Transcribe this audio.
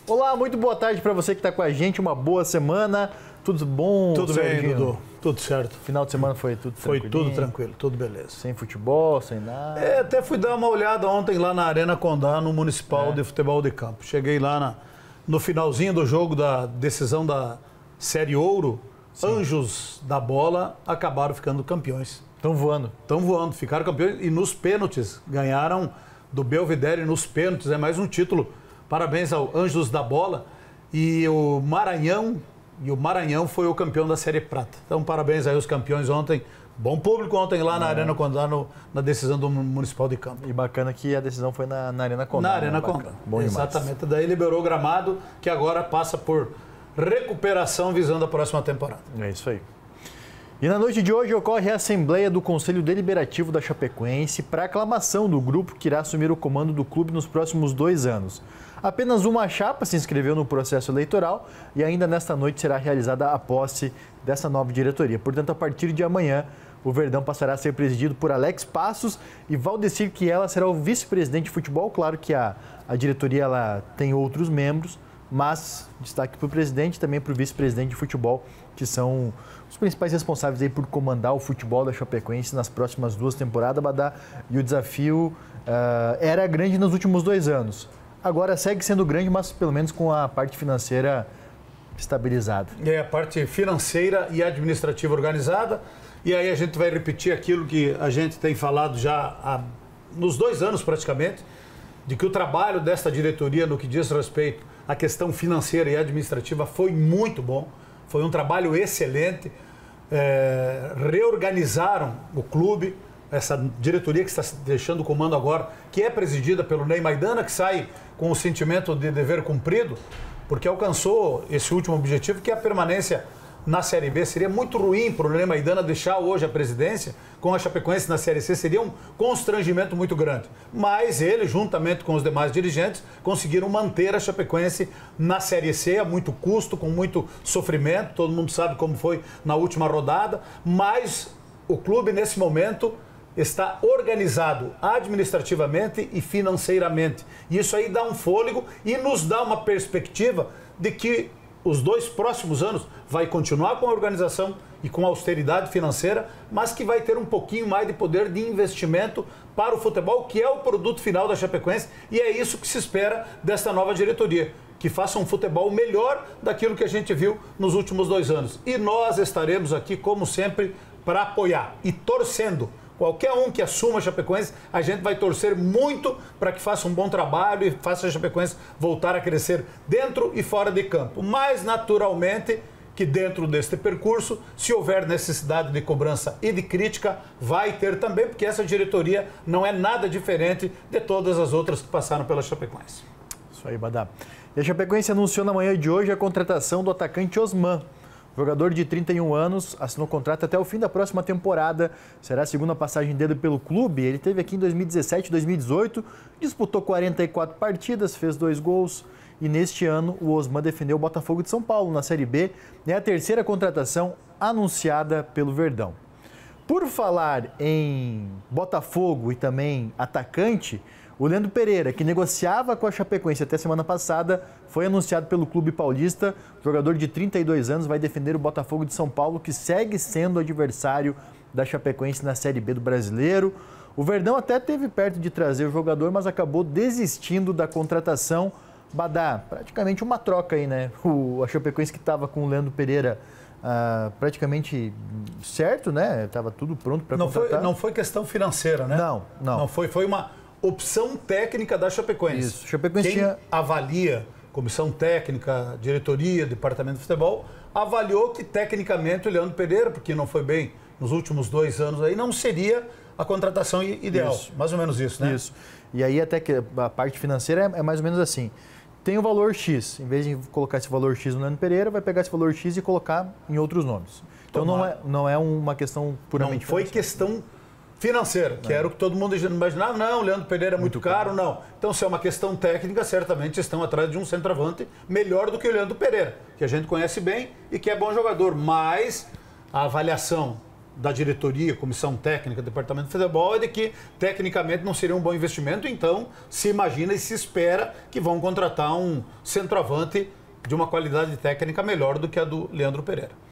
Olá, muito boa tarde para você que está com a gente, uma boa semana, tudo bom? Tudo bem, Dudu, tudo certo. Final de semana foi tudo tranquilo? Foi tudo tranquilo, tudo beleza. Sem futebol, sem nada? Até fui dar uma olhada ontem lá na Arena Condá, no Municipal de Futebol de Campo. Cheguei lá no finalzinho do jogo da decisão da Série Ouro, sim. Anjos da Bola acabaram ficando campeões. Estão voando. Estão voando, ficaram campeões e nos pênaltis, ganharam do Belvedere nos pênaltis, é mais um título. Parabéns ao Anjos da Bola e o Maranhão foi o campeão da Série Prata. Então, parabéns aí aos campeões ontem. Bom público ontem lá na Arena Condá, na decisão do Municipal de Campo. E bacana que a decisão foi na Arena Condá. Na Arena Condá. Bom demais. Exatamente. Daí liberou o gramado, que agora passa por recuperação visando a próxima temporada. É isso aí. E na noite de hoje ocorre a Assembleia do Conselho Deliberativo da Chapecoense para aclamação do grupo que irá assumir o comando do clube nos próximos 2 anos. Apenas uma chapa se inscreveu no processo eleitoral e ainda nesta noite será realizada a posse dessa nova diretoria. Portanto, a partir de amanhã, o Verdão passará a ser presidido por Alex Passos e Valdecir Kiela será o vice-presidente de futebol. Claro que a diretoria ela tem outros membros, mas destaque para o presidente e também para o vice-presidente de futebol, que são os principais responsáveis aí por comandar o futebol da Chapecoense nas próximas 2 temporadas, Badá. E o desafio era grande nos últimos 2 anos. Agora segue sendo grande, mas pelo menos com a parte financeira estabilizada. É a parte financeira e administrativa organizada. E aí a gente vai repetir aquilo que a gente tem falado já nos 2 anos praticamente, de que o trabalho desta diretoria no que diz respeito à questão financeira e administrativa foi muito bom. Foi um trabalho excelente. Reorganizaram o clube. Essa diretoria que está deixando o comando agora, que é presidida pelo Ney Maidana, que sai com o sentimento de dever cumprido, porque alcançou esse último objetivo, que é a permanência na Série B. Seria muito ruim para o Ney Maidana deixar hoje a presidência com a Chapecoense na Série C, seria um constrangimento muito grande. Mas ele, juntamente com os demais dirigentes, conseguiram manter a Chapecoense na Série C a muito custo, com muito sofrimento. Todo mundo sabe como foi na última rodada, mas o clube nesse momento está organizado administrativamente e financeiramente. E isso aí dá um fôlego e nos dá uma perspectiva de que os 2 próximos anos vai continuar com a organização e com a austeridade financeira, mas que vai ter um pouquinho mais de poder de investimento para o futebol, que é o produto final da Chapecoense, e é isso que se espera desta nova diretoria, que faça um futebol melhor daquilo que a gente viu nos últimos 2 anos. E nós estaremos aqui, como sempre, para apoiar e torcendo. Qualquer um que assuma a Chapecoense, a gente vai torcer muito para que faça um bom trabalho e faça a Chapecoense voltar a crescer dentro e fora de campo. Mas, naturalmente, que dentro deste percurso, se houver necessidade de cobrança e de crítica, vai ter também, porque essa diretoria não é nada diferente de todas as outras que passaram pela Chapecoense. Isso aí, Badá. E a Chapecoense anunciou na manhã de hoje a contratação do atacante Osman. O jogador de 31 anos assinou contrato até o fim da próxima temporada. Será a segunda passagem dele pelo clube. Ele esteve aqui em 2017 e 2018, disputou 44 partidas, fez 2 gols. E neste ano o Osman defendeu o Botafogo de São Paulo na Série B. É a terceira contratação anunciada pelo Verdão. Por falar em Botafogo e também atacante, o Leandro Pereira, que negociava com a Chapecoense até semana passada, foi anunciado pelo clube paulista. O jogador de 32 anos vai defender o Botafogo de São Paulo, que segue sendo adversário da Chapecoense na Série B do Brasileiro. O Verdão até esteve perto de trazer o jogador, mas acabou desistindo da contratação. Badá, praticamente uma troca aí, né? A Chapecoense que estava com o Leandro Pereira praticamente certo, né? Estava tudo pronto para contratar. Não foi questão financeira, né? Não. Foi uma opção técnica da Chapecoense. Isso. Chapecoense Quem avalia, comissão técnica, diretoria, departamento de futebol, avaliou que tecnicamente o Leandro Pereira, porque não foi bem nos últimos 2 anos aí, não seria a contratação ideal. Isso. Mais ou menos isso, né? Isso. E aí até que a parte financeira é mais ou menos assim. Tem o valor X, em vez de colocar esse valor X no Leandro Pereira, vai pegar esse valor X e colocar em outros nomes. Então não é uma questão puramente financeira. Não foi questão financeira, que era o que todo mundo imaginava. Não, o Leandro Pereira é muito caro, não. Então, se é uma questão técnica, certamente estão atrás de um centroavante melhor do que o Leandro Pereira, que a gente conhece bem e que é bom jogador. Mas a avaliação da diretoria, comissão técnica, departamento de futebol, é de que tecnicamente não seria um bom investimento, então se imagina e se espera que vão contratar um centroavante de uma qualidade técnica melhor do que a do Leandro Pereira.